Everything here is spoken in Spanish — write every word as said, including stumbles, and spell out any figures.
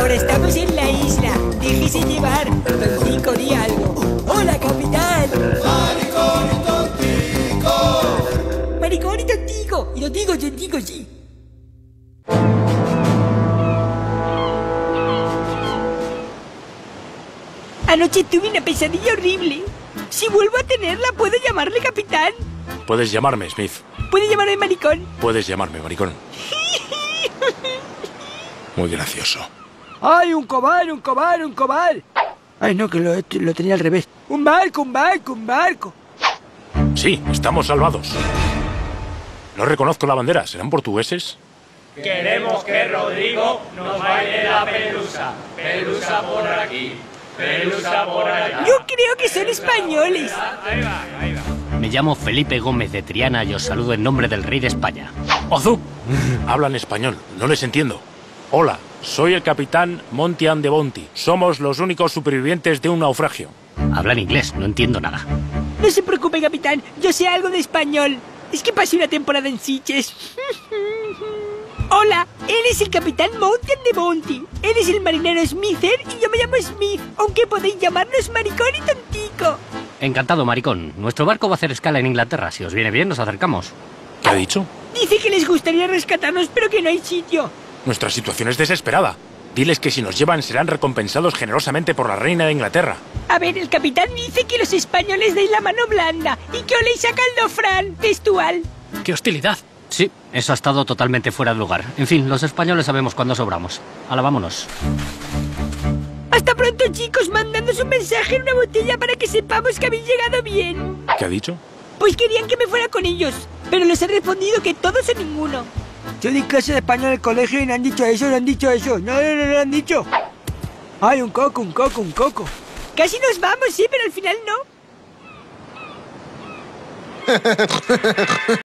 Ahora estamos en la isla. Déjese llevar. Tontico, di algo. ¡Hola, capitán! Maricón y tontico. Maricón y tontico. Y tontico, tontico, sí. Anoche tuve una pesadilla horrible. Si vuelvo a tenerla, ¿puedo llamarle capitán? Puedes llamarme, Smith. ¿Puede llamarme maricón? Puedes llamarme maricón. Muy gracioso. ¡Ay, un cobar, un cobar, un cobar! Ay, no, que lo, lo tenía al revés. ¡Un barco, un barco, un barco! Sí, estamos salvados. No reconozco la bandera. ¿Serán portugueses? Queremos que Rodrigo nos baile la pelusa. Pelusa por aquí, pelusa por allá. Yo creo que son españoles. Ahí va, ahí va. Me llamo Felipe Gómez de Triana y os saludo en nombre del rey de España. ¡Ozu! Hablan español. No les entiendo. Hola, soy el capitán Montian de Bonti. Somos los únicos supervivientes de un naufragio. Hablan inglés, no entiendo nada. No se preocupe, capitán. Yo sé algo de español. Es que pasé una temporada en Sitges. Hola, él es el capitán Montian de Bonti. Él es el marinero Smither y yo me llamo Smith, aunque podéis llamarnos maricón y tontico. Encantado, maricón. Nuestro barco va a hacer escala en Inglaterra. Si os viene bien, nos acercamos. ¿Qué ha dicho? Dice que les gustaría rescatarnos, pero que no hay sitio. Nuestra situación es desesperada. Diles que si nos llevan serán recompensados generosamente por la reina de Inglaterra. A ver, el capitán dice que los españoles dais la mano blanda y que oléis a Caldofrán, textual. ¡Qué hostilidad! Sí, eso ha estado totalmente fuera de lugar. En fin, los españoles sabemos cuándo sobramos. Hala, vámonos. Hasta pronto, chicos, mandándoos un mensaje en una botella para que sepamos que habéis llegado bien. ¿Qué ha dicho? Pues querían que me fuera con ellos, pero les he respondido que todos o ninguno. Yo di clase de español en el colegio y no han dicho eso, no han dicho eso. No, no, no, no han dicho. Ay, un coco, un coco, un coco. Casi nos vamos, sí, pero al final no.